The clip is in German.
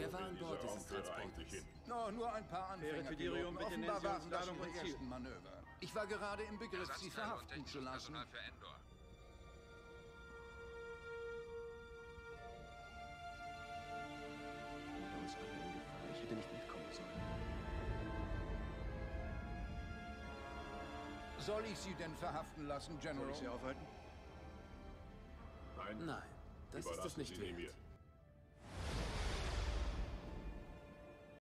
Wer war an dieser Bord Raum dieses führt Transporters? eigentlich hin? No, nur ein paar Tirium, Anfängerpiloten. bitte nennen Offenbar Sie uns waren das Ladung ihre und Ziel. ersten Manöver. Ich war gerade im Begriff, sie verhaften zu lassen. Personal für Endor. Wir uns alle in Gefahr. Ich hätte nicht mitkommen sollen. Soll ich Sie denn verhaften lassen, Soll General? ich Sie aufhalten? Nein? Nein, das ist es Überlassen nicht Sie sie wert. mir.